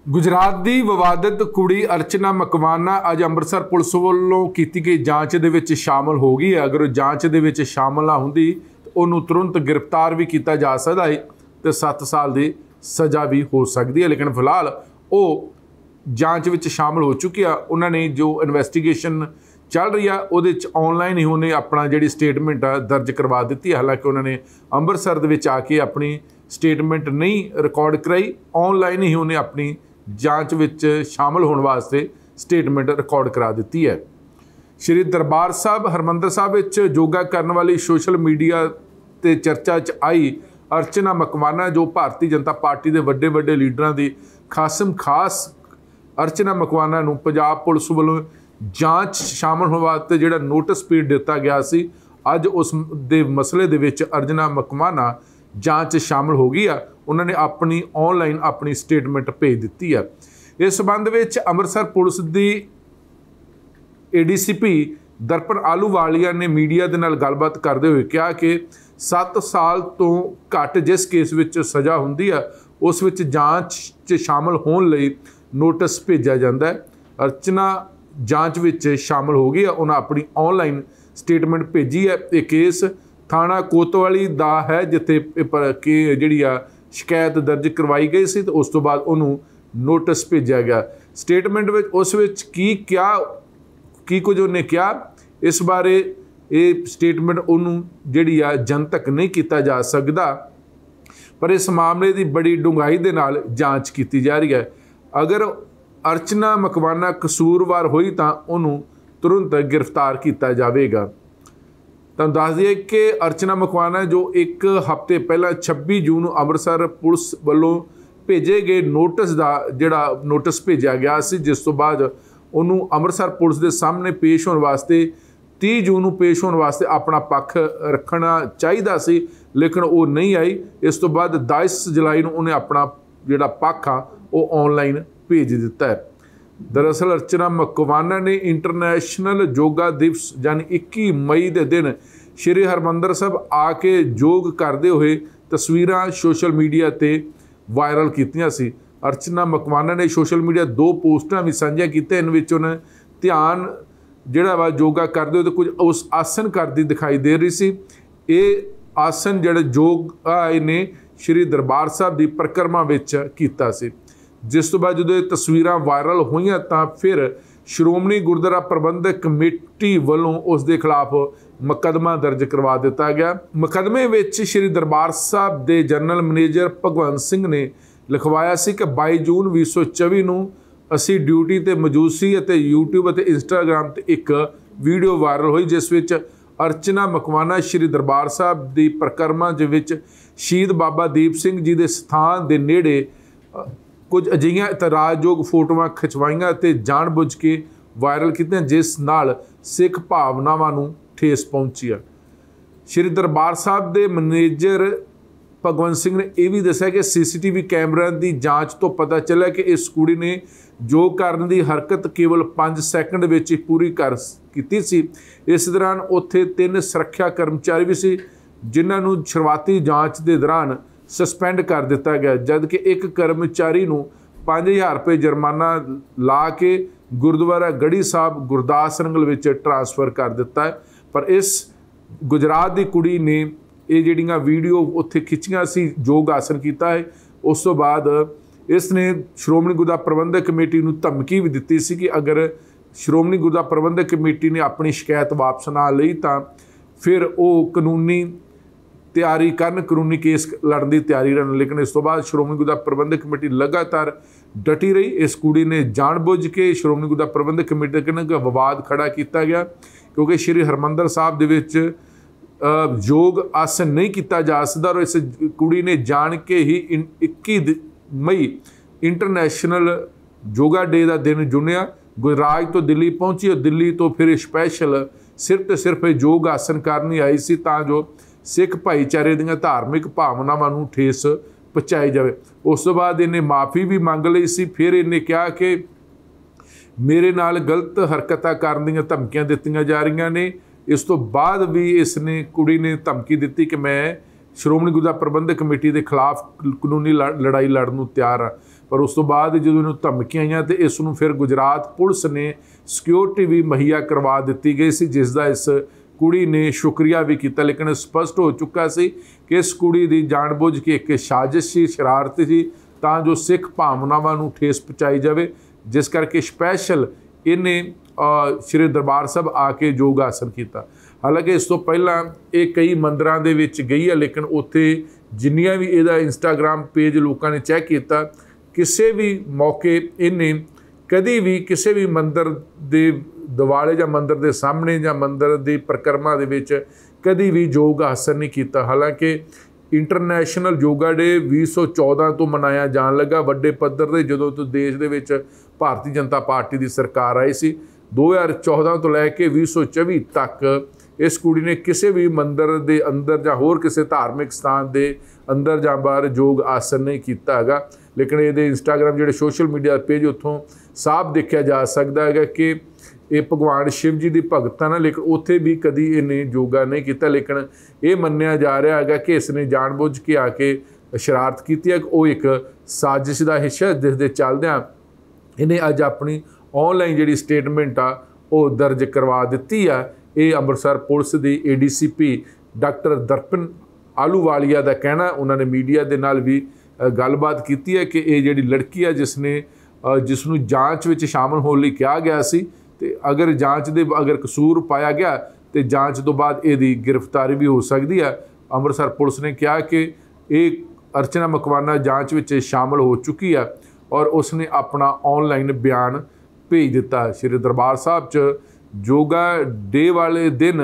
गुजरात की विवादित कुड़ी अर्चना मकवाना अज अंमृतसर पुलिस वालों की गई जांच दे शामिल हो गई है। अगर जांच दे शामिल ना होंदी तो उन्होंने तुरंत गिरफ्तार भी किया जा सकता है तो 7 साल की सज़ा भी हो सकती है। लेकिन फिलहाल वो जांच में शामिल हो चुकी है। उन्होंने जो इन्वेस्टिगेशन चल रही है वो ऑनलाइन ही उन्हें अपना जी स्टेटमेंट दर्ज करवा दी है। हालांकि उन्होंने अमृतसर आके अपनी स्टेटमेंट नहीं रिकॉर्ड कराई, ऑनलाइन ही उन्हें अपनी जांच विच शामिल होने वास्ते स्टेटमेंट रिकॉर्ड करा दी है। श्री दरबार साहब हरमंदर साहब विच योगा करने वाली सोशल मीडिया ते चर्चा च आई अर्चना मकवाना जो भारतीय जनता पार्टी के वड्डे वड्डे लीडरां दी खासम खास अर्चना मकवाना नूं पंजाब पुलिस वालों जांच शामिल होने वास्ते जिहड़ा नोटिस भेज दिता गया सी, अज उस दे मसले दे विच अर्चना मकवाना जांच शामिल हो गई है। उन्होंने अपनी ऑनलाइन अपनी स्टेटमेंट भेज दी है। इस संबंध में अमृतसर पुलिस की ADCP दर्पण आलूवालिया ने मीडिया के नाल गलबात करते हुए कहा कि 7 साल तो घट जिस केस में सज़ा होंदी है उस विच जांच च शामिल होने लई नोटिस भेजा जाता है। अर्चना जांच विच शामिल हो गई है, उन्हें अपनी ऑनलाइन स्टेटमेंट भेजी है। ये केस थाना कोतवाली दा है जिथे कि जिहड़ी शिकायत दर्ज करवाई गई सी, तो उस तो बाद उन्होंने नोटिस भेजा गया। स्टेटमेंट में उस विच की कुछ उन्हें कहा इस बारे ये स्टेटमेंट उन्होंने जिहड़ी जनतक नहीं किया जा सकता, पर इस मामले की बड़ी डूंघाई दे नाल जांच की जा रही है। अगर अर्चना मकवाना कसूरवार हुई तो उन्होंने तुरंत गिरफ्तार किया जाएगा। तो दस दिए कि अर्चना मकवाना जो एक हफ्ते पहला 26 जून अमृतसर पुलिस वालों भेजे गए नोटिस का जिहड़ा नोटिस भेजा गया सी, जिस तो बाद उन्होंने अमृतसर पुलिस के सामने पेश होने वास्ते 30 जून पेश होने वास्ते अपना पक्ष रखना चाहिए सी, लेकिन वो नहीं आई। इस तो बाद 10 जुलाई को उन्हें अपना जिहड़ा पक्ष आ वो ऑनलाइन भेज दिता है। दरअसल अर्चना मकवाना ने इंटरनेशनल योगा दिवस यानी 21 मई के दिन श्री हरमंदर साहब आके योग करते हुए तस्वीरां सोशल मीडिया ते वायरल कीतियां सी। अर्चना मकवाना ने सोशल मीडिया 2 पोस्टां भी साझियां कीतियां, इन विच उन्हें ध्यान जिहड़ा वा योगा करते हुए तो कुछ उस आसन करती दिखाई दे रही सी। ये आसन जिहड़ा योग ने श्री दरबार साहब की परिक्रमा विच कीता सी, जिस तो बाद जो तस्वीर वायरल हुई तो फिर श्रोमणी गुरुद्वारा प्रबंधक कमेटी वालों उस दे खिलाफ मुकदमा दर्ज करवा दिता गया। मुकदमे में श्री दरबार साहब के जनरल मैनेजर भगवंत सिंह ने लिखवाया सी कि 22 जून 2024 को असी ड्यूटी ते मौजूद सी ते यूट्यूब और इंस्टाग्राम ते एक वीडियो वायरल हुई जिस विच अर्चना मकवाना श्री दरबार साहब की परिक्रमा विच शहीद बाबा दीप सिंह जी के स्थान के नेड़े कुछ अजिहियां इतराजयोग फोटोआं खिचवाइयां ते जानबुझ के वायरल कीतियां जिस नाल सिख भावनावां नूं ठेस पहुंची है। श्री दरबार साहब के मैनेजर भगवंत सिंह ने यह भी दस्सिया कि CCTV कैमरा की जांच तो पता चलिया कि इस कुड़ी ने योग करने की हरकत केवल 5 सेकंड में ही पूरी की सी। इस दौरान उत्थे 3 सुरक्षा कर्मचारी भी सी जिन्होंने शुरुआती जांच के दौरान सस्पेंड कर दिता गया, जबकि एक कर्मचारी को 5000 रुपये जुर्माना ला के गुरुद्वारा गढ़ी साहब गुरदास नंगल में ट्रांसफर कर दिता है। पर इस गुजरात की कुड़ी ने ये जिहड़ियां वीडियो उत्थे खिंचियां सी योग आसन किया है, उस तो बाद इसने श्रोमणी गुरुद्वारा प्रबंधक कमेटी को धमकी भी दी सी कि अगर श्रोमणी गुरुद्वारा प्रबंधक कमेटी ने अपनी शिकायत वापस ना ली तो फिर वो कानूनी तैयारी करन, कानूनी केस लड़न की तैयारी रहन। लेकिन इस तो बाद श्रोमणी गुरुद्वारा प्रबंधक कमेटी लगातार डटी रही। इस कुड़ी ने जानबूझ के श्रोमणी गुरुद्वारा प्रबंधक कमेटी के विवाद खड़ा किया गया क्योंकि श्री हरमंदर साहब दे विच योग आसन नहीं किया जा सकता और इस कुड़ी ने जान के ही 21 मई इंटरनेशनल योगा डे का दिन चुनिया। गुजरात तो दिल्ली पहुंची और दिल्ली तो फिर स्पैशल सिर्फ योग आसन करनी आई सी तां जो सिख भाईचारे दीयां धार्मिक भावनावां नूं ठेस पहुँचाई जाए। उस तो बाद इन्हें माफ़ी भी मंग लई सी। फिर इन्हें कहा कि मेरे नाल गलत हरकतां करन दीयां धमकियां दित्तियां जा रही ने। इस तो बाद भी इसने कुड़ी ने धमकी दी कि मैं श्रोमणी गुरुद्वारा प्रबंधक कमेटी के खिलाफ कानूनी लड़ाई लड़न नूं तैयार हाँ। पर उस तो बाद जो इन्हूं धमकियां आईयां तो इस नूं फिर गुजरात पुलिस ने सिक्योरिटी भी मुहैया करवा दी गई सी, जिसका इस कुड़ी ने शुक्रिया भी किया। लेकिन स्पष्ट हो चुका सी कि इस कुड़ी की जानबूझ के एक साजिश सी, शरारत सी, तां जो सिख भावनावां नूं ठेस पहुँचाई जाए, जिस करके स्पैशल इन्हें श्री दरबार साहब आके योग आसन किया। हालांकि इस तो पहला ये कई मंदिरों के विच गई है, लेकिन उत्थे जिन्नियां भी इहदा इंस्टाग्राम पेज लोगों ने चैक किया, किसी भी मौके इन्हें कभी भी किसी भी मंदिर के दिवाले या मंदिर के सामने या मंदिर की परिक्रमा के विच कभी भी योग आसन नहीं किया। हालांकि इंटरनेशनल योगा डे 2014 तो मनाया जान लगा वड्डे पद्धर ते, जदों तो देश दे विच भारतीय जनता पार्टी की सरकार आई सी। 2014 तो लैके 2024 तक इस कुड़ी ने किसी भी मंदिर के अंदर या होर किसी धार्मिक स्थान के अंदर या बाहर योग आसन नहीं किया है। लेकिन ये इंस्टाग्राम जो सोशल मीडिया पेज उत्थों साफ देखा जा सकता है कि ये भगवान शिव जी की भगत है ना, लेकिन उत्थे भी कभी इन्हें योगा नहीं किया। लेकिन ये मन्निया जा रहा है कि इसने जानबूझ के आके शरारत की है, वो एक साजिश का हिस्सा, जिसके चलद्या इन्हें अज अपनी ऑनलाइन जी स्टेटमेंट आ वो दर्ज करवा दी है। ये अमृतसर पुलिस की ADCP डॉक्टर दर्पण आलूवालिया का कहना, उन्होंने मीडिया के नाल भी गलबात की है कि ये जी लड़की है जिसने जिसनों जांच में शामिल होने लिए कहा गया सी, ते अगर जांच दे अगर कसूर पाया गया तो जांच तो बाद यदी गिरफ्तारी भी हो सकती है। अमृतसर पुलिस ने कहा कि ये अर्चना मकवाना जांच में शामिल हो चुकी है और उसने अपना ऑनलाइन बयान भेज दिता। श्री दरबार साहब च योगा डे वाले दिन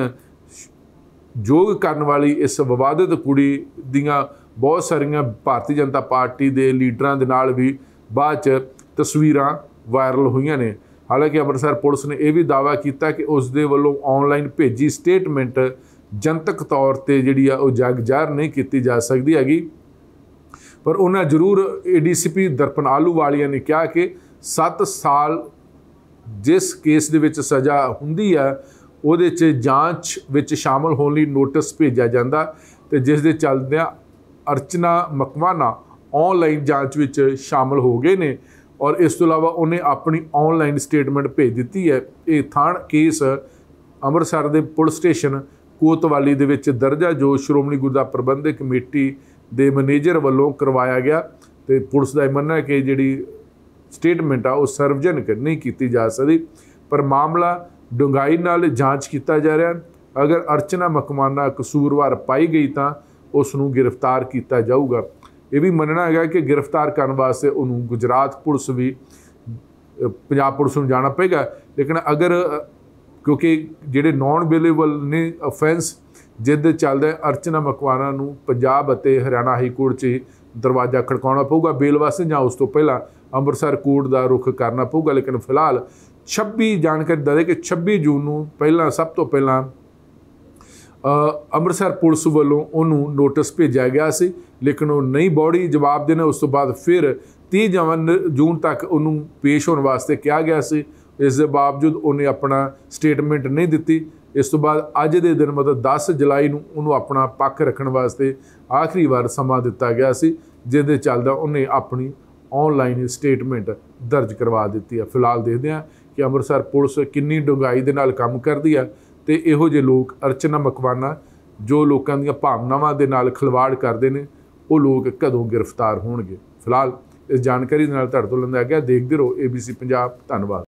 योग करने वाली इस विवादित कुड़ी दियां बहुत सारियां भारतीय जनता पार्टी के लीडरां दे नाल भी बाद च तस्वीरां वायरल हुई ने। हालांकि अमृतसर पुलिस ने यह भी दावा किया कि उसके वालों ऑनलाइन भेजी स्टेटमेंट जनतक तौर पर जी जग जाहिर नहीं की जा सकती हैगी, पर उन्हें जरूर ADCP दर्पण आलूवालिया ने कहा कि 7 साल जिस केस दे विच सज़ा हुंदी है उहदे च जांच विच शामिल होने लिए नोटिस भेजा जाता, तो जिस दे चलदियां अर्चना मकवाना ऑनलाइन जांच विच शामिल हो गए ने और इस तो इलावा उन्हें अपनी ऑनलाइन स्टेटमेंट भेज दी है। ये थाण केस अमृतसर के पुलिस स्टेशन कोतवाली दे विच दर्ज है, जो श्रोमणी गुरुद्वारा प्रबंधक कमेटी के मैनेजर वालों करवाया गया। तो पुलिस का मनना है कि जी स्टेटमेंट आ सार्वजनिक नहीं की जा सकती, पर मामला डूंघाई नाल जांच किया जा रहा है। अगर अर्चना मकवाना कसूरवार पाई गई तो उसनूं गिरफ्तार किया जाऊगा। ये भी मनना है कि गिरफ्तार करने वास्ते उन्होंने गुजरात पुलिस भी पंजाब पुलिस में जाना पेगा। लेकिन अगर क्योंकि जोड़े नॉन बेलेबल ने ऑफेंस जिद चलते अर्चना मकवाना नूं पंजाब और हरियाणा हाई कोर्ट से दरवाजा खड़काना पऊगा बेल वास्ते, जां उस तो पहला अमृतसर कोर्ट का रुख करना पऊगा। लेकिन फिलहाल 26 जानकारी दे कि 26 जून नूं पहला सब तो पहला अमृतसर पुलिस वालों उन्होंने नोटिस भेजा गया सी, लेकिन वो नहीं बॉडी जवाब देना। उस तो बाद फिर 30 जून तक उन्होंने पेश होने वास्ते कहा गया सी, इस बावजूद उन्हें अपना स्टेटमेंट नहीं दी। इस तो बाद अज के दिन मतलब 10 जुलाई नूं उन्होंने अपना पक्ष रखने वास्ते आखिरी बार समा दिता गया सी, जिसके चलदा उन्हें अपनी ऑनलाइन स्टेटमेंट दर्ज करवा दी है। फिलहाल देखते हैं कि अमृतसर पुलिस कितनी डूंघाई दे नाल काम करती है, तो इहो जे लोग अर्चना मकवाना जो लोगों दी भावनावां दे नाल खिलवाड़ करते हैं वो लोग कदों गिरफ्तार होणगे। फिलहाल इस जानकारी दे नाल तुहाडे तों लैंदा गया। देखते रहो ABC पंजाब। धन्यवाद।